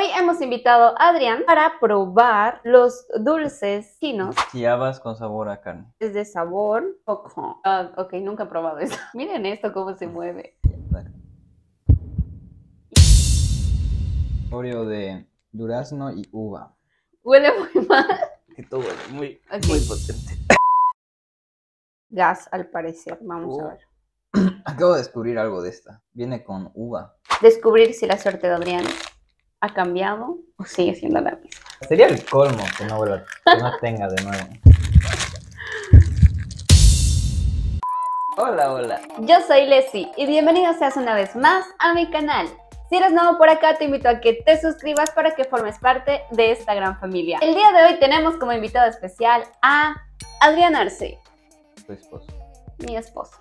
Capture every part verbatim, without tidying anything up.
Hoy hemos invitado a Adrián para probar los dulces chinos. Chiabas con sabor a carne. Es de sabor coco. Ah, ok, nunca he probado eso. Miren esto cómo se mueve. Oreo de durazno y uva. Huele muy mal. Que todo huele muy, Ok. muy potente. Gas, al parecer. Vamos Oh. a ver. Acabo de descubrir algo de esta. Viene con uva. Descubrir si la suerte de Adrián ha cambiado o sigue siendo la misma. Sería el colmo que no, vuelva, que no tenga de nuevo. Hola, hola. Yo soy Leslie y bienvenido seas una vez más a mi canal. Si eres nuevo por acá, te invito a que te suscribas para que formes parte de esta gran familia. El día de hoy tenemos como invitado especial a Adrián Arce, Tu esposo. mi esposo.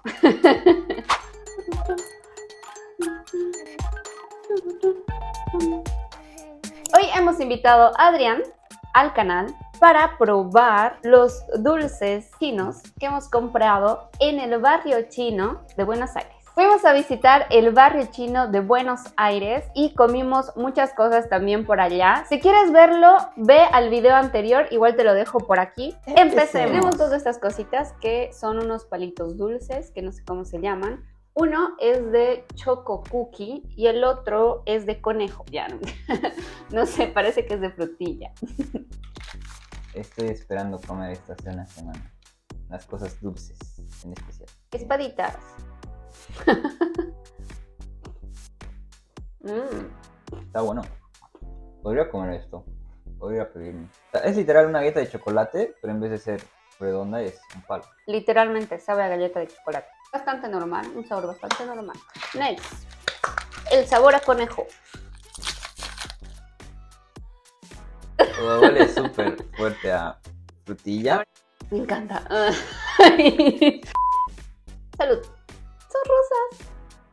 Hoy hemos invitado a Adrián al canal para probar los dulces chinos que hemos comprado en el barrio chino de Buenos Aires. Fuimos a visitar el barrio chino de Buenos Aires y comimos muchas cosas también por allá. Si quieres verlo, ve al video anterior, igual te lo dejo por aquí. Empecemos. Tenemos todas estas cositas que son unos palitos dulces, que no sé cómo se llaman. Uno es de choco cookie y el otro es de conejo. Ya no, no sé, parece que es de frutilla. Estoy esperando comer esta cena semana. Las cosas dulces en especial. Espaditas. mm. Está bueno. Podría comer esto. Podría pedirme. Es literal una galleta de chocolate, pero en vez de ser redonda es un palo. Literalmente sabe a galleta de chocolate. Bastante normal, un sabor bastante normal. Next, el sabor a conejo. Todo huele súper fuerte a frutilla. Me encanta. Salud. Son rosas.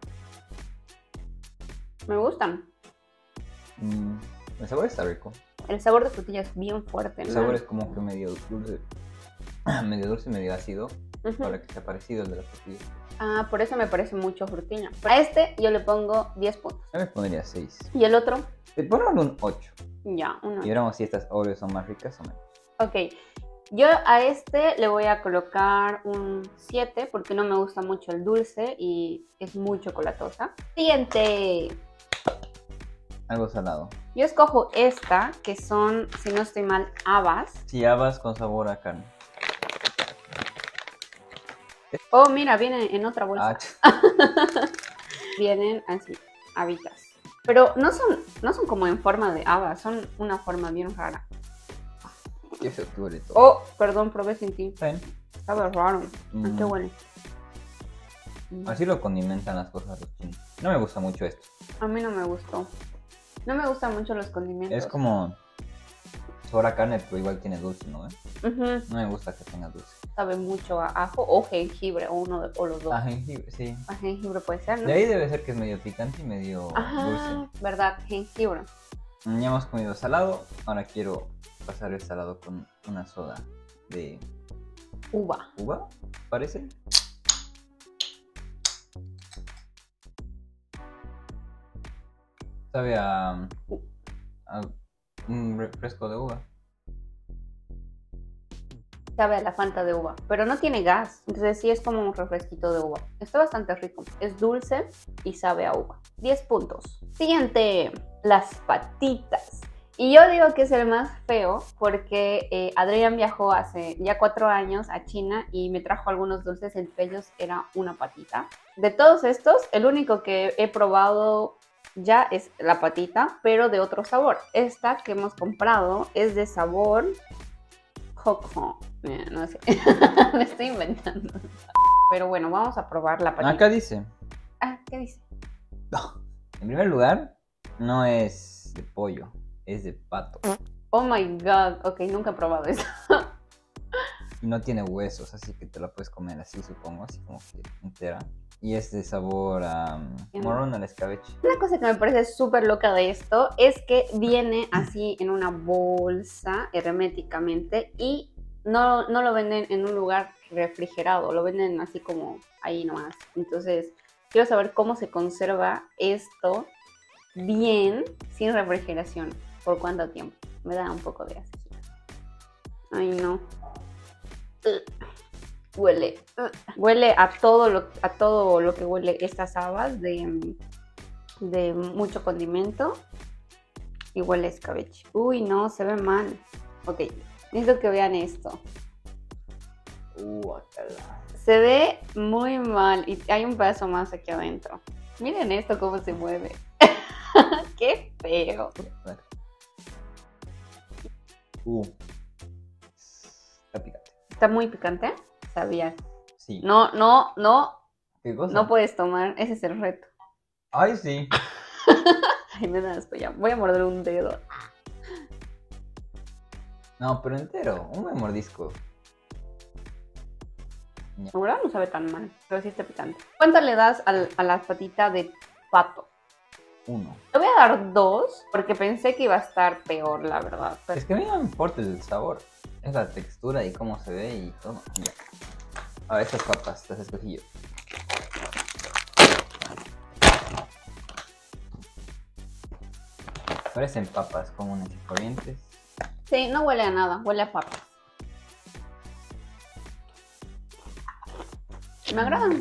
Me gustan. Mm, el sabor está rico. El sabor de frutilla es bien fuerte, ¿no? El sabor es como que medio dulce. Medio dulce, medio ácido. Uh-huh. Para que sea parecido al de la frutilla. Ah, por eso me parece mucho frutilla. A este yo le pongo diez puntos. Yo me pondría seis. ¿Y el otro? Le pongo un ocho. Ya, uno. Y veremos si estas Oreos son más ricas o menos. Ok. Yo a este le voy a colocar un siete porque no me gusta mucho el dulce y es muy chocolatosa. Siguiente. Algo salado. Yo escojo esta, que son, si no estoy mal, habas. Chiabas con sabor a carne. Oh, mira, vienen en otra bolsa. Ah, Vienen así, habitas. Pero no son, no son como en forma de habas, son una forma bien rara. qué feo que huele todo. Oh, perdón, probé sin ti. ¿Ven? Sabe raro. Mm. ¿A qué huele? Así lo condimentan las cosas los chinos. No me gusta mucho esto. A mí no me gustó. No me gustan mucho los condimentos. Es como sabor a carne, pero igual tiene dulce, ¿no? Uh-huh. No me gusta que tenga dulce. Sabe mucho a ajo o jengibre, o uno de, o los dos. A jengibre, sí. A jengibre puede ser, ¿no? De ahí debe ser que es medio picante y medio Ajá, dulce. verdad, jengibre. Ya hemos comido salado, ahora quiero pasar el salado con una soda de Uva. uva, parece. Sabe a, a un refresco de uva. Sabe a la Fanta de uva, pero no tiene gas, entonces sí es como un refresquito de uva. Está bastante rico, es dulce y sabe a uva. diez puntos. Siguiente, las patitas. Y yo digo que es el más feo porque eh, Adrián viajó hace ya cuatro años a China y me trajo algunos dulces, entre ellos era una patita. De todos estos, el único que he probado ya es la patita, pero de otro sabor. Esta que hemos comprado es de sabor coco. Eh, no sé, me estoy inventando. Pero bueno, vamos a probar la patita. Acá dice. Ah, ¿qué dice? En primer lugar, no es de pollo, es de pato. Oh my god, ok, nunca he probado eso. Y no tiene huesos, así que te la puedes comer así, supongo, así como que entera. Y es de sabor a um, morrón al escabeche. Una cosa que me parece súper loca de esto es que viene así en una bolsa herméticamente y no, no lo venden en un lugar refrigerado, lo venden así como ahí nomás. Entonces, quiero saber cómo se conserva esto bien sin refrigeración. ¿Por cuánto tiempo? Me da un poco de asco. Ay, no. Uh, huele. Uh, huele a todo, lo, a todo lo que huele estas habas de, de mucho condimento. Y huele a escabeche. Uy, no, se ve mal. Ok, necesito que vean esto. Guacala. Se ve muy mal y hay un pedazo más aquí adentro. Miren esto cómo se mueve. Qué feo. Uh. Está picante. ¿Está muy picante? Sabía. Sí. No, no, no. ¿Qué cosa? No puedes tomar. Ese es el reto. Ay, sí. Ay, me da asco ya. Voy a morder un dedo. No, pero entero. Un buen mordisco. La verdad no sabe tan mal, pero sí está picante. ¿Cuánto le das al, a la patita de pato? Uno. Le voy a dar dos, porque pensé que iba a estar peor, la verdad. Pero... Es que a mí no me importa el sabor. Es la textura y cómo se ve y todo. Ya. Ahora estas papas las escogí yo. Parecen papas comunes y corrientes. Sí, no huele a nada, huele a papas. Me agradan.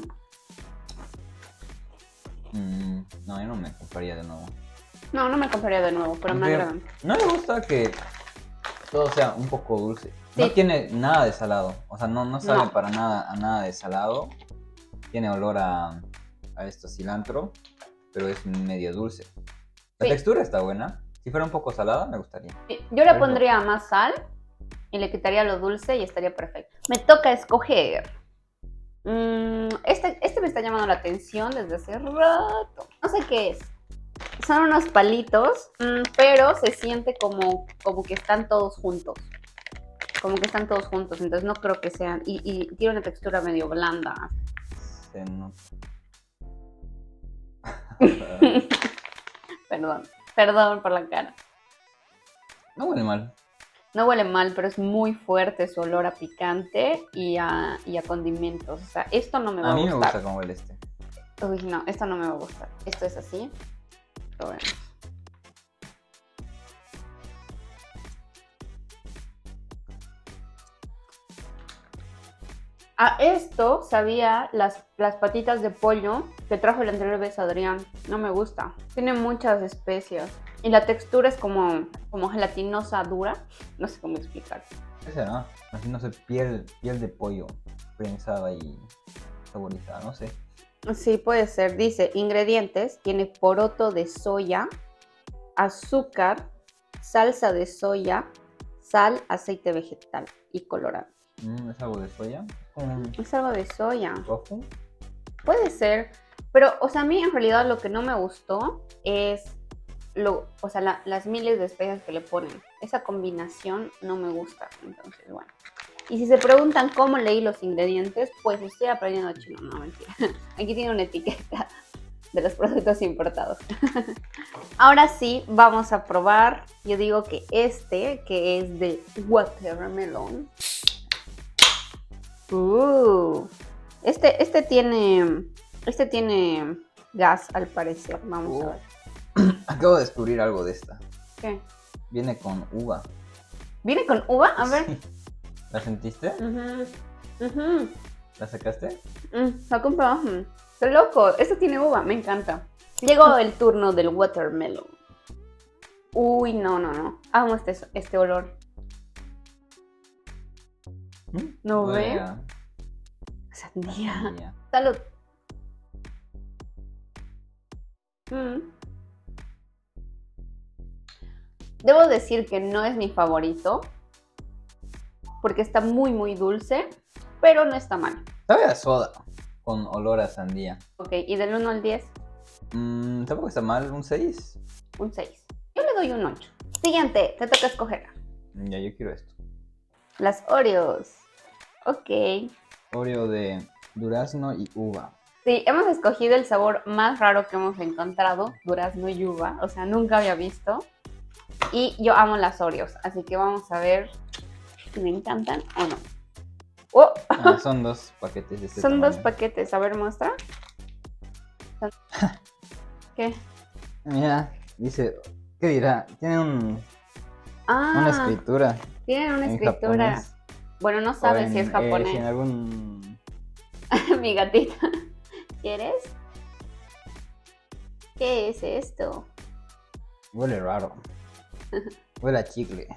Mm, no, yo no me compraría de nuevo. No, no me compraría de nuevo, pero me Aunque agradan. no me gusta que todo sea un poco dulce. Sí. No tiene nada de salado. O sea, no, no sabe No. para nada a nada de salado. Tiene olor a, a esto cilantro, pero es medio dulce. La Sí. textura está buena. Si fuera un poco salada, me gustaría. Yo le pondría más sal y le quitaría lo dulce y estaría perfecto. Me toca escoger. Mm, este, este me está llamando la atención desde hace rato. No sé qué es. Son unos palitos, mm, pero se siente como, como que están todos juntos. Como que están todos juntos, entonces no creo que sean... Y, y tiene una textura medio blanda. Se nota. Perdón, perdón por la cara. No huele mal. No huele mal, pero es muy fuerte su olor a picante y a, y a condimentos. O sea, esto no me va a, A mí gustar. me gusta cómo huele este. Uy, no, esto no me va a gustar. Esto es así. Lo vemos. A esto sabía las, las patitas de pollo que trajo la anterior vez Adrián. No me gusta. Tiene muchas especias. Y la textura es como, como gelatinosa dura. No sé cómo explicar. ¿Qué será? Así no sé, piel, piel de pollo prensada y saborizada, no sé. Sí, puede ser. Dice, ingredientes. Tiene poroto de soya, azúcar, salsa de soya, sal, aceite vegetal y colorante. Mm, ¿Es algo de soya? Mm, Es algo de soya. ¿Tofu? Puede ser. Pero, o sea, a mí en realidad lo que no me gustó es... Lo, o sea, la, las miles de especias que le ponen. Esa combinación no me gusta. Entonces, bueno. Y si se preguntan cómo leí los ingredientes, pues estoy aprendiendo chino. No, mentira. Aquí tiene una etiqueta de los productos importados. Ahora sí, vamos a probar. Yo digo que este, que es de watermelon. Uh, este, este tiene... Este tiene gas, al parecer. Vamos Uh. a ver. Acabo de descubrir algo de esta. ¿Qué? Viene con uva. ¿Viene con uva? A ver. Sí. ¿La sentiste? Ujú, ujú. ¿La sacaste? Mm, la compré. ujú. ¡Qué loco! Esto tiene uva, me encanta. Llegó el turno del watermelon. Uy, no, no, no. Amo este, este olor. ¿Mm? ¿No Huele ve? a Sandía. sandía. Salud. Mm. Debo decir que no es mi favorito. Porque está muy, muy dulce. Pero no está mal. Sabe a soda. Con olor a sandía. Ok, y del uno al diez, Mm, tampoco está mal, un seis. un seis. Yo le doy un ocho. Siguiente, te toca escoger. Ya, yo quiero esto. Las Oreos. Ok. Oreo de durazno y uva. Sí, hemos escogido el sabor más raro que hemos encontrado, durazno y uva, o sea, nunca había visto. Y yo amo las Oreos, así que vamos a ver si me encantan o no. ¡Oh! Ah, son dos paquetes de este Son tamaño. dos paquetes, a ver, muestra. Son- ¿Qué? Mira, Dice, ¿qué dirá? Tiene un, Ah, una escritura. tienen una en escritura. japonés. Bueno, no O sabes en, si es eh, japonés. si en algún... Mi gatita. ¿Quieres? ¿Qué es esto? Huele raro. Huele a chicle.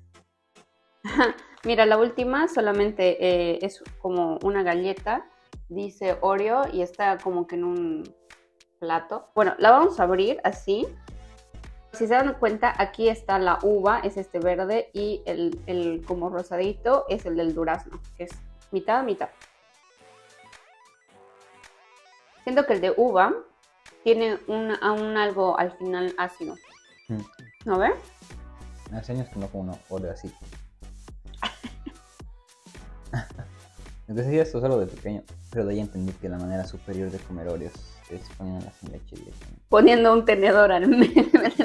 Mira, la última solamente eh, es como una galleta. Dice Oreo y está como que en un plato. Bueno, la vamos a abrir así. Si se dan cuenta, aquí está la uva, es este verde, y el, el como rosadito es el del durazno, que es mitad a mitad. Siento que el de uva tiene un, un algo al final ácido. Mm. ¿No ves? Hace años que no como una Oreo así. Entonces sí, esto solo de pequeño, pero de ahí entendí que la manera superior de comer Oreos es poniéndolas en leche directamente. Poniendo un tenedor al medio.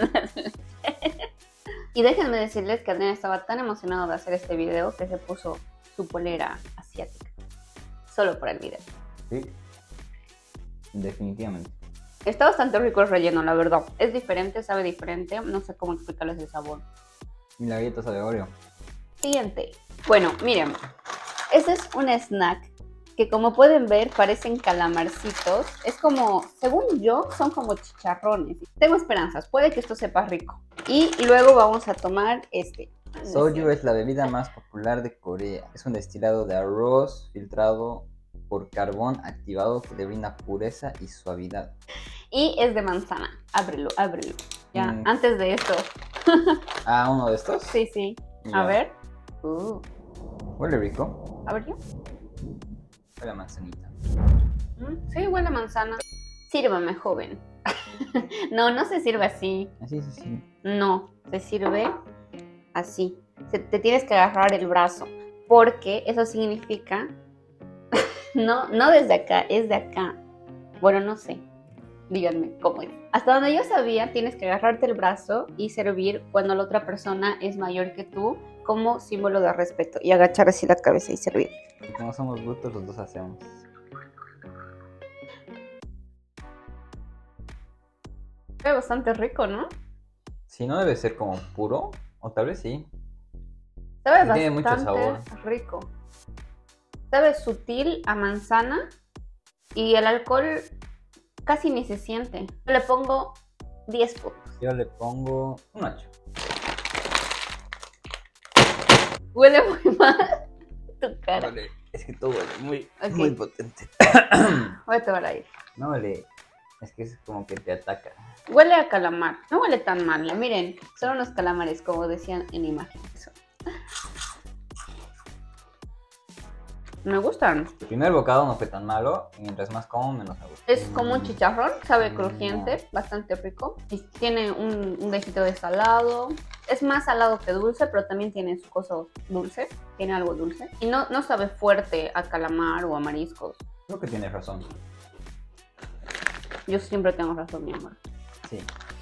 Y déjenme decirles que Adrián estaba tan emocionado de hacer este video que se puso su polera asiática. Solo por el video. Sí, definitivamente. Está bastante rico el relleno, la verdad. Es diferente, sabe diferente. No sé cómo explicarles el sabor. Y la galleta sabe a Oreo. Siguiente. Bueno, miren. Este es un snack que, como pueden ver, parecen calamarcitos. Es como, según yo, son como chicharrones. Tengo esperanzas. Puede que esto sepa rico. Y luego vamos a tomar este. Soju es la bebida más popular de Corea. Es un destilado de arroz filtrado por carbón activado que le brinda pureza y suavidad. Y es de manzana. Ábrelo, ábrelo. Ya, Mm. antes de esto. Ah, ¿uno de estos? Sí, sí. Ya. A ver. Uh. Huele rico. A ver yo. Huele a manzanita. Mm, sí, huele a manzana. Sírvame, joven. No, no se sirve así. Así, sí, sí. No, se sirve así. Se, te tienes que agarrar el brazo. Porque eso significa... No, no desde acá, es de acá. Bueno, no sé. Díganme cómo es. Hasta donde yo sabía, tienes que agarrarte el brazo y servir cuando la otra persona es mayor que tú, como símbolo de respeto. Y agachar así la cabeza y servir. Y como somos brutos, los dos hacemos. Es bastante rico, ¿no? Si no debe ser como puro, o tal vez sí. Sabe Sí, tiene bastante mucho sabor. rico. Sabe sutil a manzana y el alcohol casi ni se siente. Le pongo diez puntos. Yo le pongo un ocho. Huele muy mal tu cara. Huele, es que todo huele muy, Ok. muy potente. Voy a tomar ahí. No huele, es que es como que te ataca. Huele a calamar. No huele tan mal. Miren, son unos calamares, como decían en imagen. Eso. Me gustan. El primer bocado no fue tan malo, y mientras más como, menos me gusta. Es como un chicharrón, sabe Mm, crujiente, bastante rico. Y tiene un, un dejito de salado. Es más salado que dulce, pero también tiene su cosa dulce. Tiene algo dulce. Y no, no sabe fuerte a calamar o a mariscos. Creo que tienes razón. Yo siempre tengo razón, mi amor. Sí.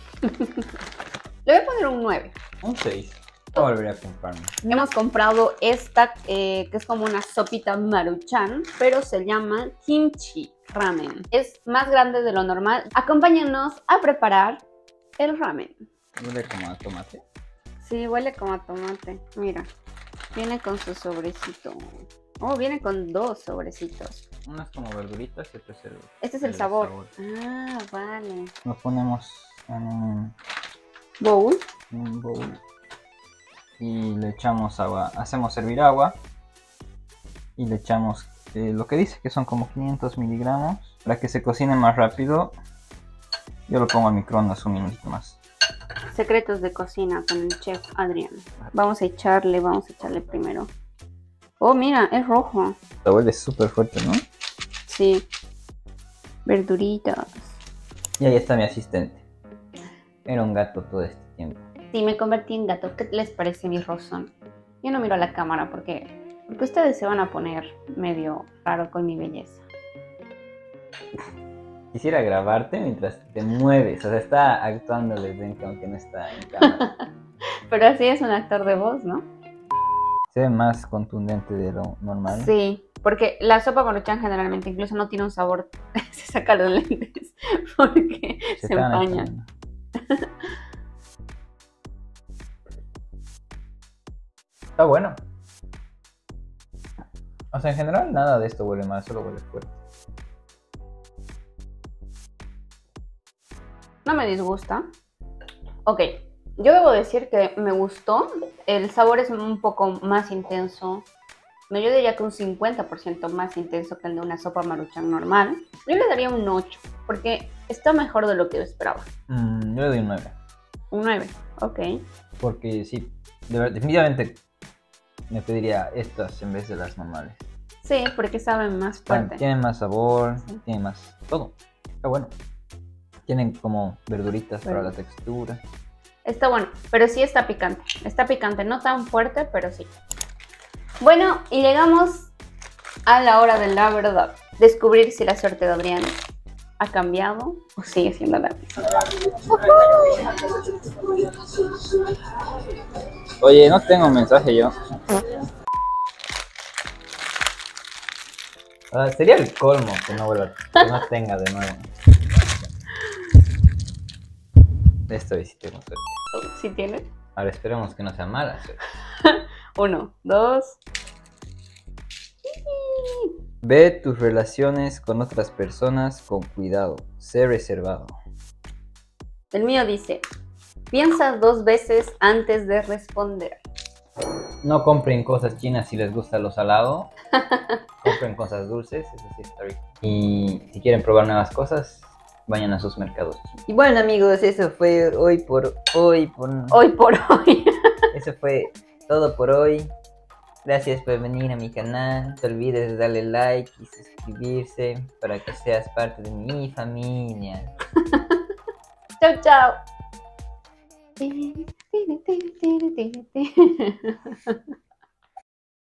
Le voy a poner un nueve. Un seis. Voy a volver a comprarme. Hemos comprado esta, eh, que es como una sopita maruchan, pero se llama kimchi ramen. Es más grande de lo normal. Acompáñenos a preparar el ramen. Huele como a tomate. Sí, huele como a tomate. Mira, viene con su sobrecito. Oh, viene con dos sobrecitos. Uno es como verduritas y otro es el... Este es el, el sabor. sabor. Ah, vale. Lo ponemos en un, Bowl. en un bowl. Y le echamos agua. Hacemos hervir agua. Y le echamos eh, lo que dice que son como quinientos miligramos. Para que se cocine más rápido. Yo lo pongo al microondas un minutito más. Secretos de cocina con el chef Adrián. Vamos a echarle, vamos a echarle primero. Oh, mira, es rojo. La huele súper fuerte, ¿no? Sí. Verduritas. Y ahí está mi asistente. Era un gato todo este tiempo. Sí, me convertí en gato. ¿Qué les parece mi rosón? Yo no miro a la cámara porque, porque ustedes se van a poner medio raro con mi belleza. Quisiera grabarte mientras te mueves. O sea, está actuando desde dentro, aunque no está en cámara. Pero así es un actor de voz, ¿no? Se ve más contundente de lo normal. Sí, porque la sopa maruchan generalmente incluso no tiene un sabor. Se saca los lentes porque se, Se estaban empañan. echando. Está bueno. O sea, en general nada de esto huele mal, solo huele fuerte. No me disgusta. Ok, yo debo decir que me gustó. El sabor es un poco más intenso. No, yo diría que un cincuenta por ciento más intenso que el de una sopa Maruchan normal. Yo le daría un ocho, porque está mejor de lo que yo esperaba. Mm, yo le doy un nueve. Un nueve, ok. Porque sí, de verdad, definitivamente me pediría estas en vez de las normales. Sí, porque saben más fuerte. Tienen más sabor, Sí. tienen más todo. Está bueno. Tienen como verduritas Bueno. para la textura. Está bueno, pero sí está picante. Está picante, no tan fuerte, pero sí. Bueno, y llegamos a la hora de la verdad. Descubrir si la suerte de Adrián ha cambiado o sigue siendo la misma. Oye, no tengo mensaje yo. Ah, sería el colmo que no vuelva, que no tenga de nuevo. Esta vez sí tengo suerte. ¿Sí tienes? Ahora esperemos que no sea mala suerte. Uno, dos. Ve tus relaciones con otras personas con cuidado. Sé reservado. El mío dice, piensa dos veces antes de responder. No compren cosas chinas si les gusta lo salado. Compren cosas dulces, eso sí está rico. Y si quieren probar nuevas cosas, vayan a sus mercados chinos. Y bueno, amigos, eso fue hoy por hoy. Por... Hoy por hoy. Eso fue todo por hoy. Gracias por venir a mi canal. No te olvides de darle like y suscribirse para que seas parte de mi familia. Chao, chao.